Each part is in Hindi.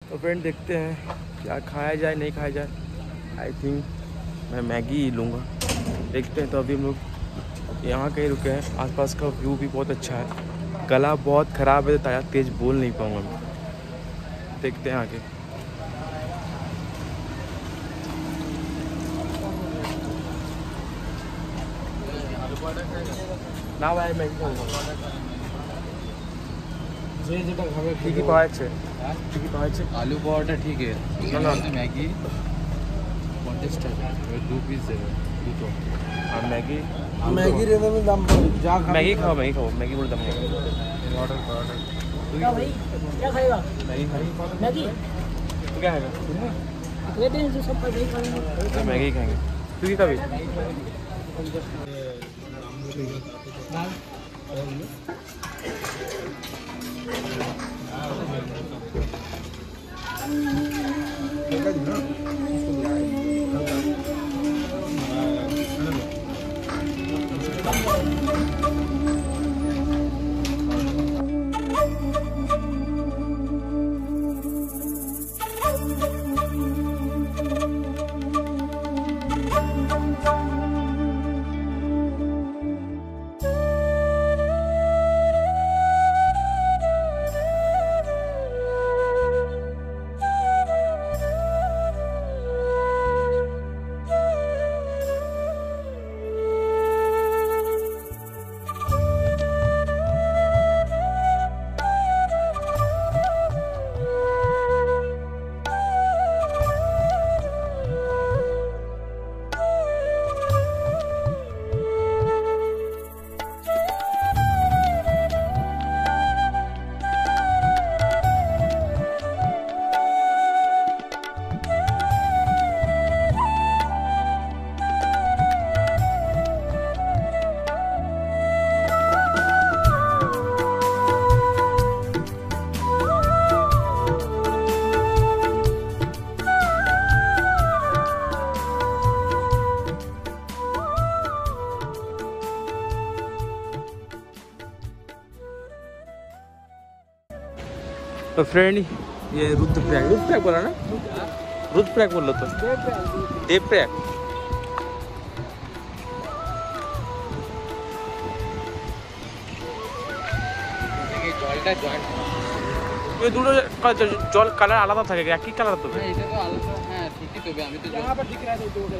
तो फ्रेंड देखते हैं क्या खाया जाए नहीं खाया जाए। आई थिंक मैं मैगी ही लूँगा, देखते हैं। तो अभी हम लोग यहाँ कहीं रुके हैं, आसपास का व्यू भी बहुत अच्छा है। गला बहुत ख़राब है तो तेज़ बोल नहीं पाऊँगा मैं, देखते हैं आगे। ना भाई मैगी ঠিকই পাওয়া যাচ্ছে, ঠিকই পাওয়া যাচ্ছে। আলু পরোটা ঠিক আছে, না ম্যাগি 50 টাকা, 2 পিস দেবে দুটো। আর ম্যাগি ম্যাগির দাম যা ম্যাগি খাও, ম্যাগি খাও, ম্যাগি করে দাম ऑर्डर कर ऑर्डर। क्या भाई क्या खाएगा? मैगी खाएगी। मैगी तू क्या खाएगा? लेते हैं जो सब नहीं खाएंगे मैगी ही खाएंगे। तू क्या खाबी? तो फ्रेंड ये रुद्रप्रयाग, रुद्रप्रयाग बोला ना? रुद्रप्रयाग बोल तो देवप्रयाग। ये দুটো জল কালার আলাদা থাকে, একই কালার তো? হ্যাঁ এটা তো আলাদা, হ্যাঁ ঠিকই তবে আমি তো यहाँ पर दिख रहा है तो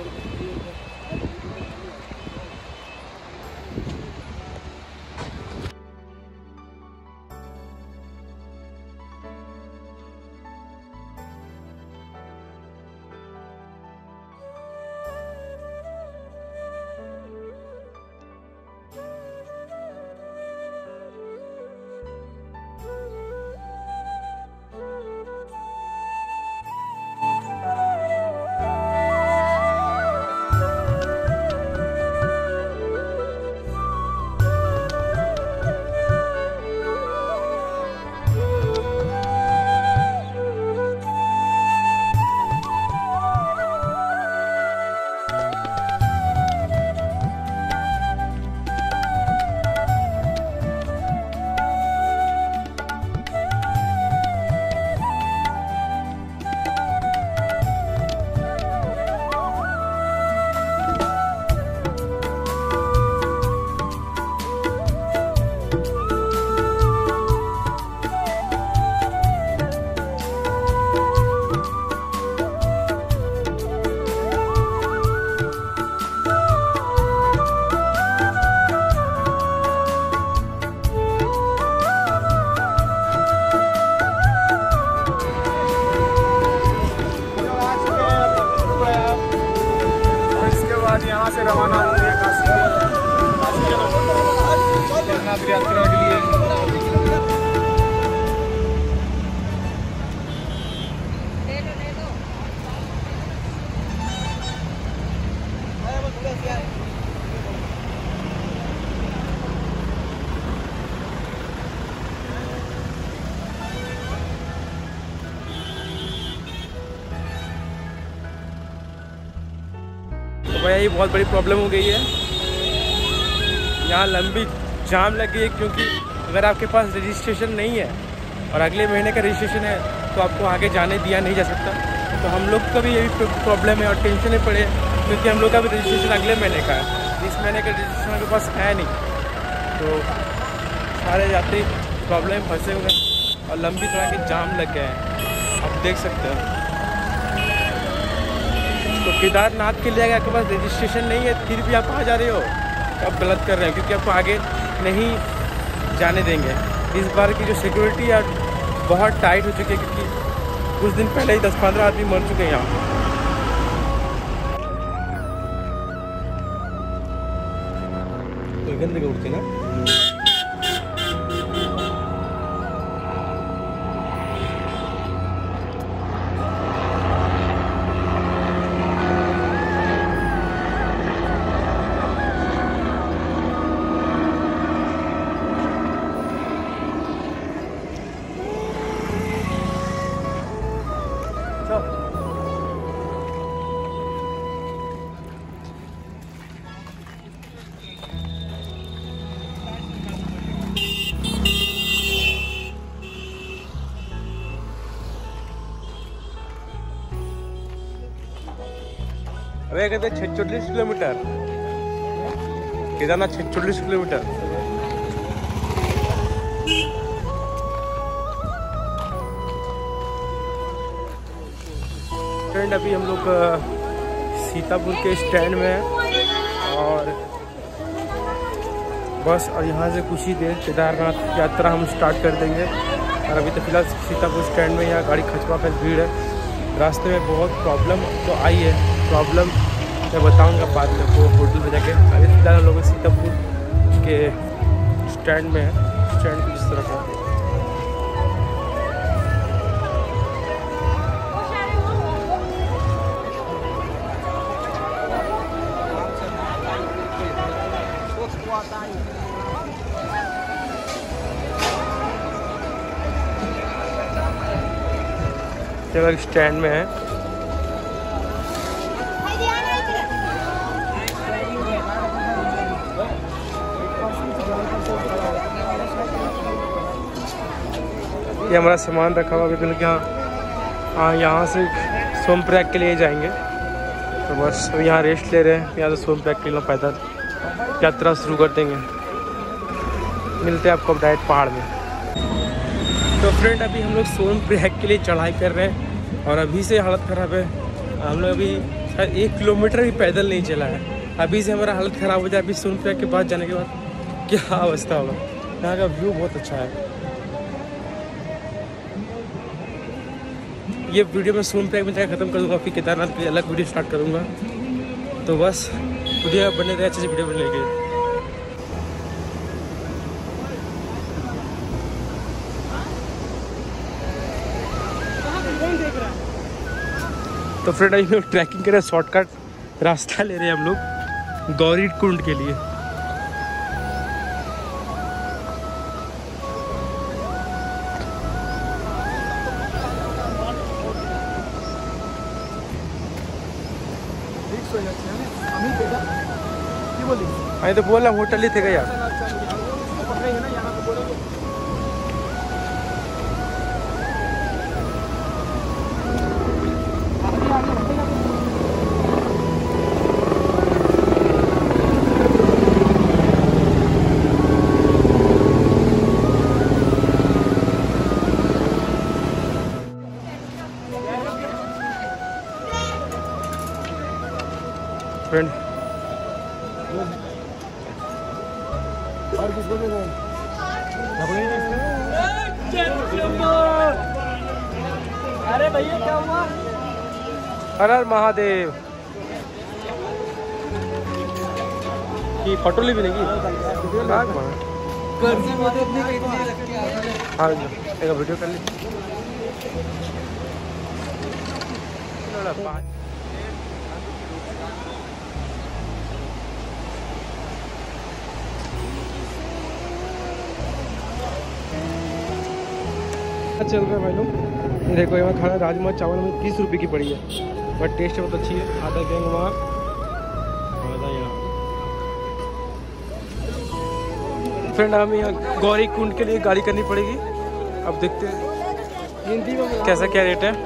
यहाँ से रवाना होंगे काशी यात्रा के लिए। तो भाई ये बहुत बड़ी प्रॉब्लम हो गई है, यहाँ लंबी जाम लगी है, क्योंकि अगर आपके पास रजिस्ट्रेशन नहीं है और अगले महीने का रजिस्ट्रेशन है तो आपको आगे जाने दिया नहीं जा सकता। तो हम लोग का भी यही प्रॉब्लम है और टेंशन में पड़े, क्योंकि हम लोग का भी रजिस्ट्रेशन अगले महीने का है, इस महीने का रजिस्ट्रेशन हमारे पास है नहीं। तो सारे यात्री प्रॉब्लम में फंसे हुए हैं और लंबी तरह के जाम लग गए हैं, आप देख सकते हो। तो केदारनाथ के लिए अगर आपके पास रजिस्ट्रेशन नहीं है फिर भी आप आ जा रहे हो तो आप गलत कर रहे हो, क्योंकि आपको आगे नहीं जाने देंगे। इस बार की जो सिक्योरिटी है बहुत टाइट हो चुकी है, क्योंकि कुछ दिन पहले ही 10-15 आदमी मर चुके हैं यहाँ। गंदगी उठती ना। अबे कहते 46 किलोमीटर, केदारनाथ 46 किलोमीटर। फ्रेंड अभी हम लोग सीतापुर के स्टैंड में हैं और बस, और यहाँ से कुछ ही देर केदारनाथ यात्रा हम स्टार्ट कर देंगे। और अभी तो फिलहाल सीतापुर स्टैंड में यहाँ गाड़ी खचवा कर भीड़ है। रास्ते में बहुत प्रॉब्लम तो आई है, प्रॉब्लम मैं बताऊंगा बाद में वो होटल में जाके। अभी फिलहाल हम लोग सीतापुर के स्टैंड में है, स्टैंड कुछ इस तरह का। चलो स्टैंड में है। ये हमारा सामान रखा हुआ, अभी फिलहाल यहाँ से सोनप्रयाग के लिए जाएंगे। तो बस यहाँ रेस्ट ले रहे हैं, यहाँ से सोनप्रयाग के लिए पैदल यात्रा शुरू कर देंगे। मिलते हैं आपको डायरेक्ट पहाड़ में। तो फ्रेंड अभी हम लोग सोनप्रयाग के लिए चढ़ाई कर रहे हैं और अभी से हालत ख़राब है। हम लोग अभी शायद 1 किलोमीटर भी पैदल नहीं चला है, अभी से हमारा हालत ख़राब हो जाए। अभी सोनप्रयाग के बाद जाने के बाद क्या अवस्था होगा। यहाँ का व्यू बहुत अच्छा है। ये वीडियो मैं सोनप्रयाग में जाकर ख़त्म कर दूँगा, फिर केदारनाथ के लिए अलग वीडियो स्टार्ट करूँगा। तो बस वीडियो बने रहे, अच्छे से वीडियो बनने के। तो फ्रेंड अभी लोग ट्रैकिंग कर रहे हैं, शॉर्टकट रास्ता ले रहे हैं हम लोग गौरी कुंड के लिए। मैं तो बोला होटल ही थे क्या यार। फ्रेंड अरे भैया क्या हुआ? हर हर महादेव की फोटो ली भी नहीं की। हाँ एक वीडियो कर ली। चल रहा है भाई लोग, देखो यहाँ खाना राजमा चावल में 30 रुपये की पड़ी है, बट टेस्ट बहुत अच्छी है। आधा गैंग वहाँ, आधा यहाँ। फ्रेंड हमें यहाँ गौरी कुंड के लिए गाड़ी करनी पड़ेगी। अब देखते हैं कैसा क्या रेट है?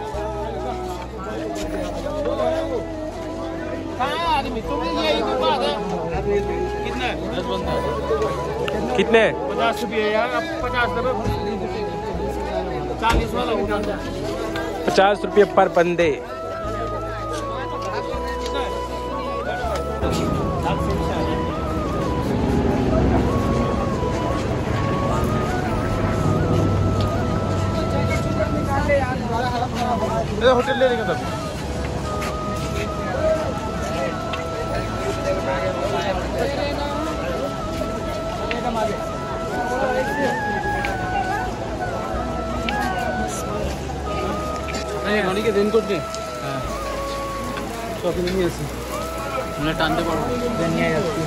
कितने? 50 रुपये यार, अब 50 रुपये 40 वाला 50 रुपये पर बंदे। होटल ले लेंगे तब। অনেকে রেনকোট নেই শপিং নিয়ে এসেছি মানে টানতে পারবো নিয়ে যাচ্ছি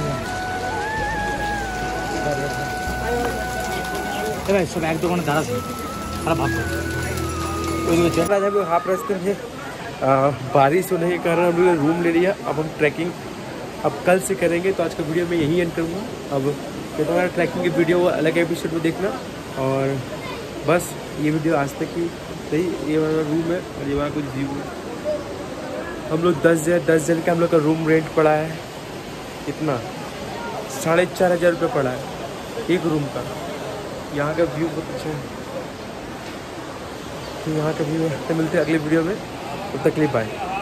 ভাই সব এক দোকানে দাঁড়াচ্ছে খারাপ ভাবছে चल रहा है हाफ रास्ते में बारिश होने के कारण हम लोग रूम ले लिया। अब हम ट्रैकिंग अब कल से करेंगे, तो आज का वीडियो मैं यहीं एंड करूँगा। अब तो हमारा ट्रैकिंग की वीडियो अलग एपिसोड में देखना। और बस ये वीडियो आज तक की सही। ये हमारा रूम है और ये हमारा कुछ व्यू है। हम लोग 10 जन का हम लोग का रूम रेंट पड़ा है कितना 4,500 रुपये पड़ा है एक रूम का। यहाँ का व्यू बहुत अच्छा है। तो यहाँ का व्यू मिलते हैं अगले वीडियो में, तब तक के लिए बाय।